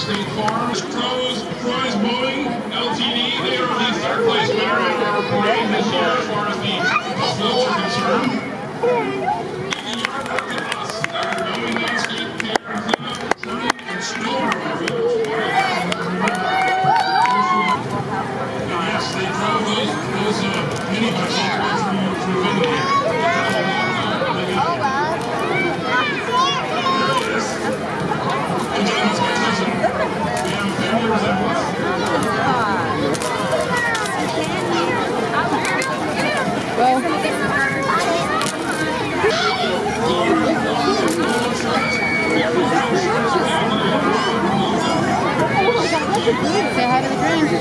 State Farm. Kudos, Boeing, LTD, they are the third place winner in our parade this year as far as the floats are concerned. Going landscape care and cleanup, trimming and snow removal. Yes, they drove those minibuses all through Vinny. Say hi to the green.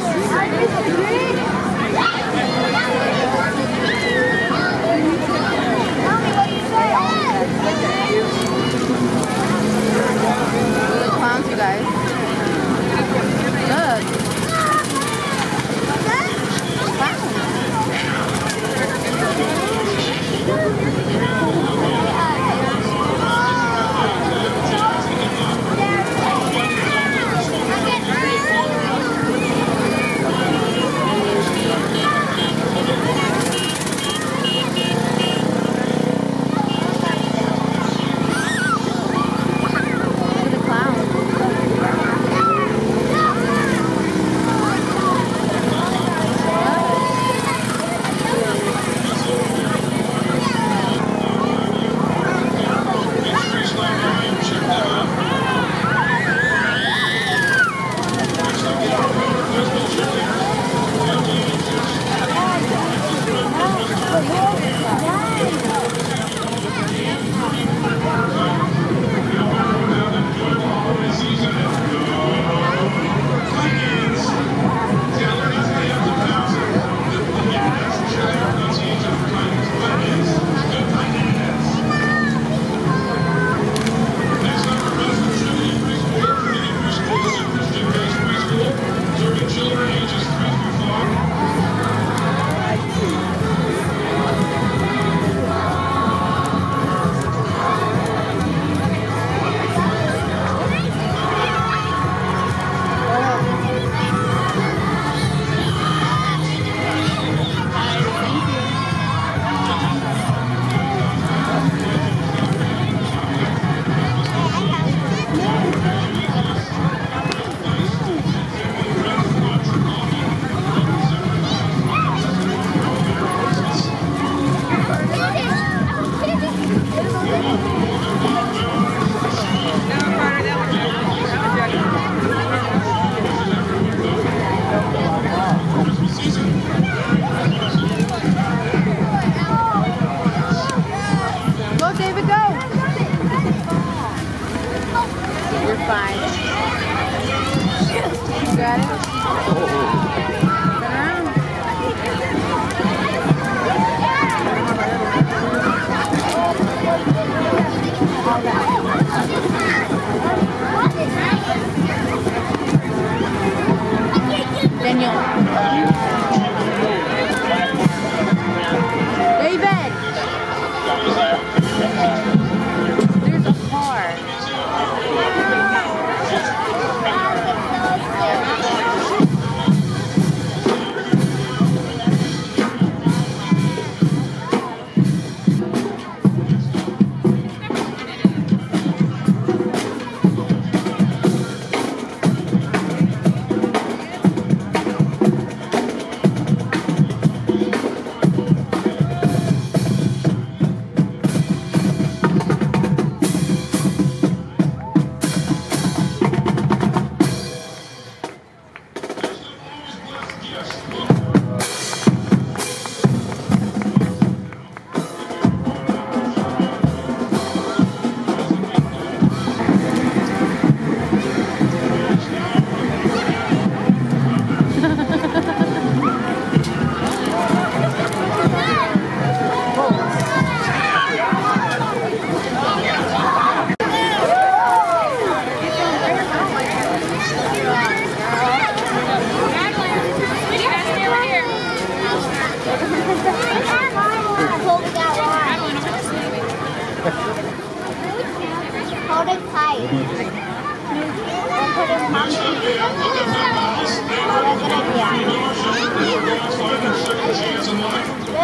Look at the clowns, you guys. Look.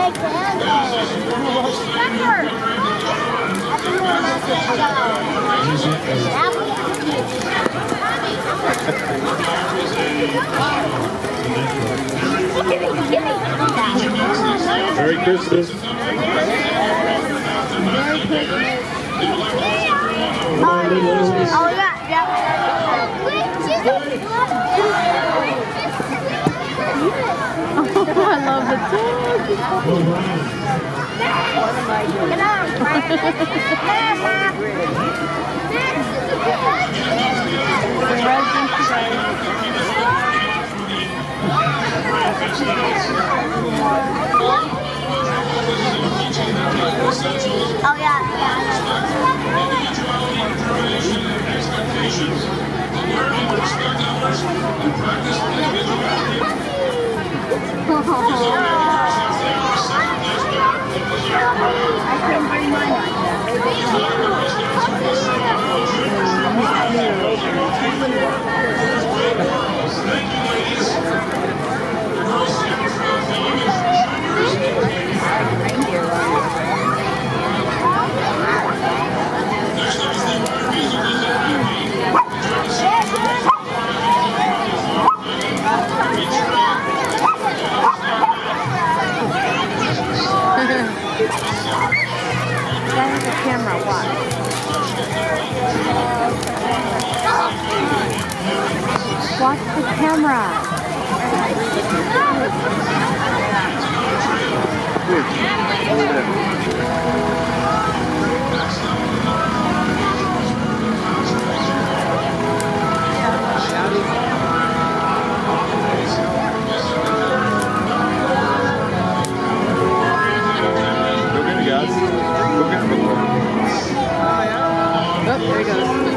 Merry Christmas. Oh yeah, yeah. I love the dog. Get oh yeah. Determination and expectations. Learn to respect others and practice individuality. Since they are 7 years back in the year. I couldn't bring mine on. Thank you, ladies. The girls' Santa Trail theme is juniors. Next up is the Fire Musical That is a camera, watch. Watch the camera. Oh, there he goes.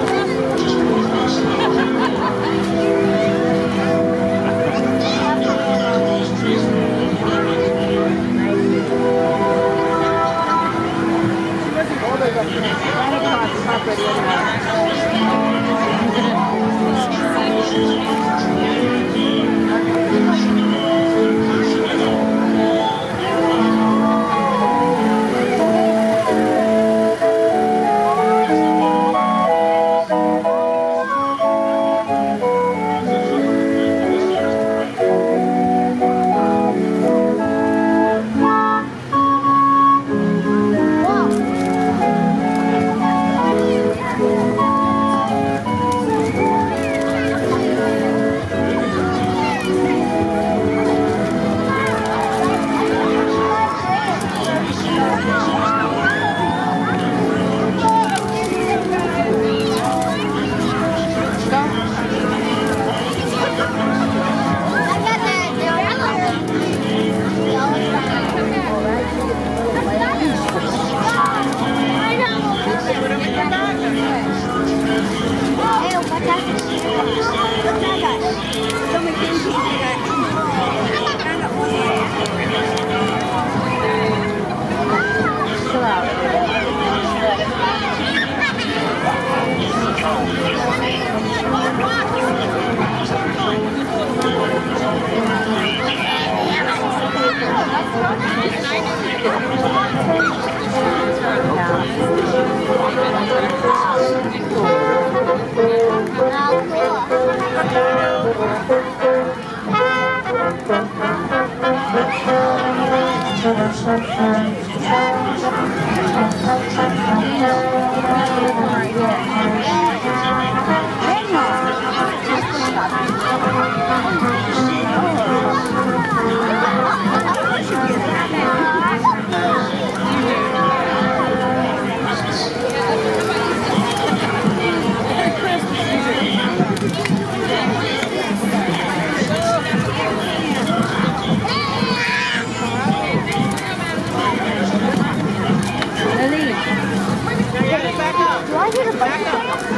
Do I get a back up?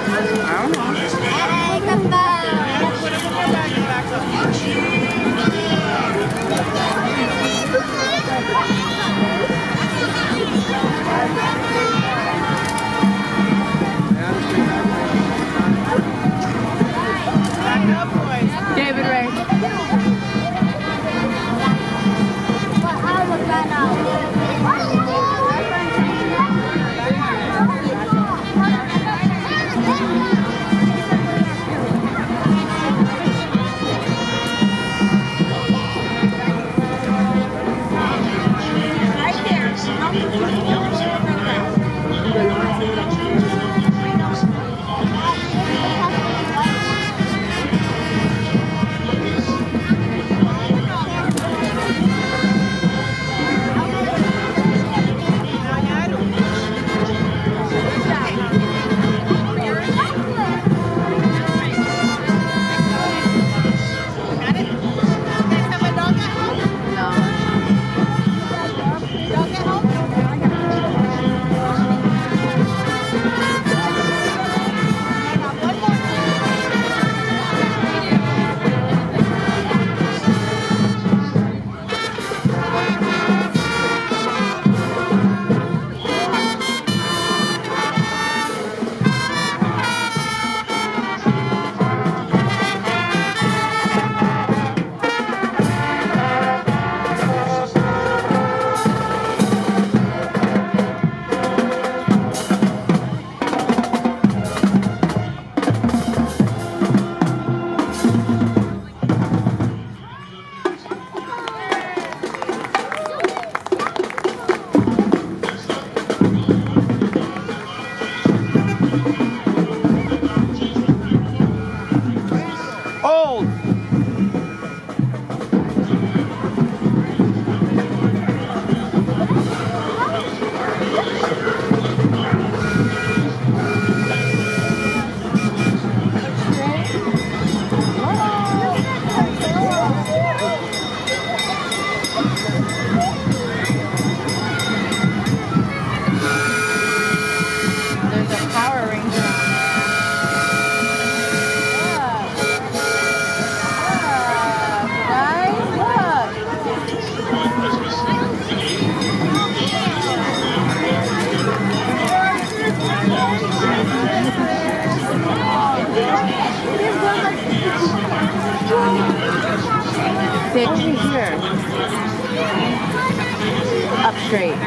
Hold! There's a Power Ranger on there. Look. Stay over here. Up straight.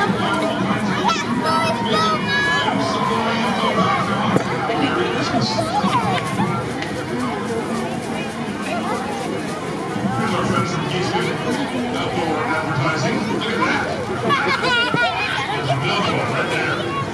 Here's our friends from Houston. Outdoor advertising. Look at that. Billboard right there.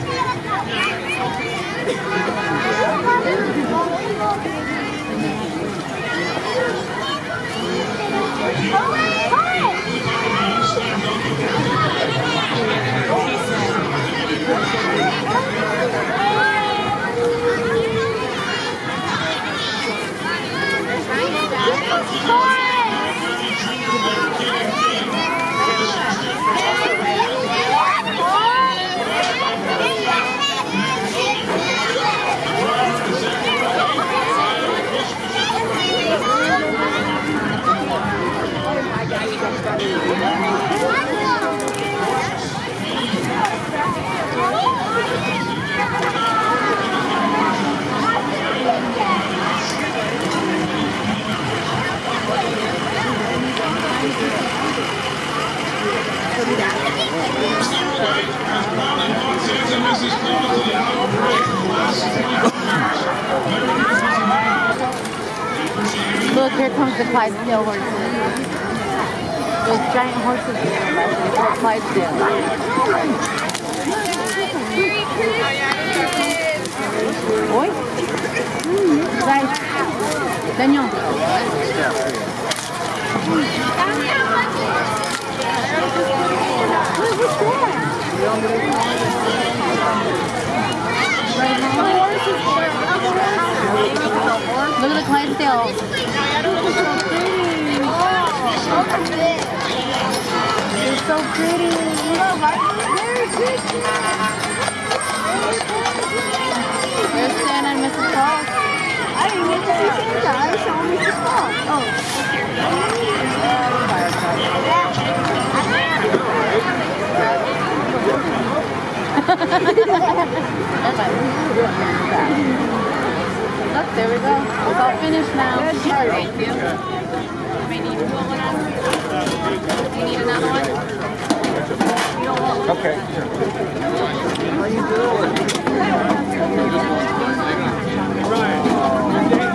Look, here comes the Clydesdale horses. Those giant horses they're called Clydesdale. Oi? Guys, Daniel. Look at the Clydesdale. They're so pretty. There's Santa and Mrs. Claus. I didn't get to see Santa. I saw Mrs. Claus. Oh. Look, there we go. It's all finished now. Thank you. May need to pull one out. You need another one? You don't want one? Okay. How you doing?